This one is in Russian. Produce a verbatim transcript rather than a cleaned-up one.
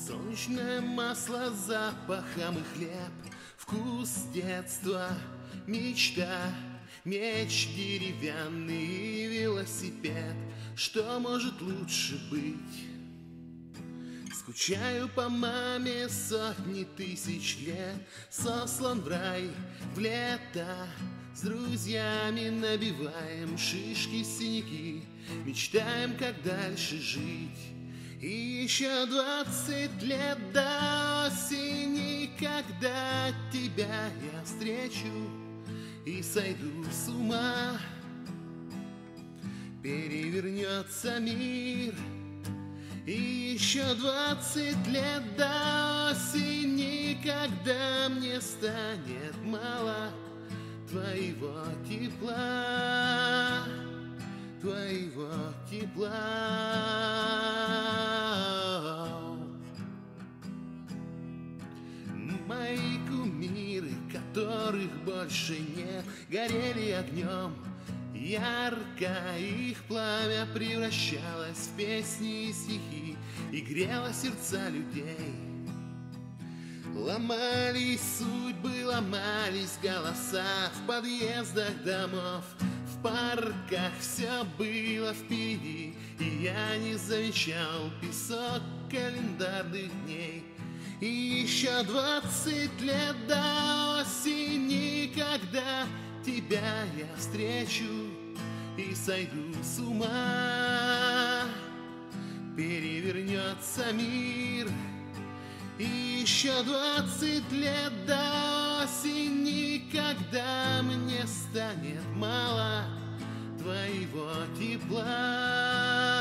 Солнечное масло с запахом и хлеб, вкус детства, мечта, меч деревянный и велосипед. Что может лучше быть? Скучаю по маме сотни тысяч лет, сослан в рай, в лето. С друзьями набиваем шишки, синяки, мечтаем, как дальше жить. И еще двадцать лет до осени, когда тебя я встречу и сойду с ума. Перевернется мир. И еще двадцать лет до осени, когда мне станет мало твоего тепла, твоего тепла. Мои кумиры, которых больше нет, горели огнем ярко, их пламя превращалось в песни и стихи и грело сердца людей. Ломались судьбы, ломались голоса в подъездах домов, в парках все было впереди, и я не замечал песок календарных дней. И еще двадцать лет до осени, когда тебя я встречу и сойду с ума. Перевернется мир. И еще двадцать лет до осени, когда мне станет мало твоего тепла.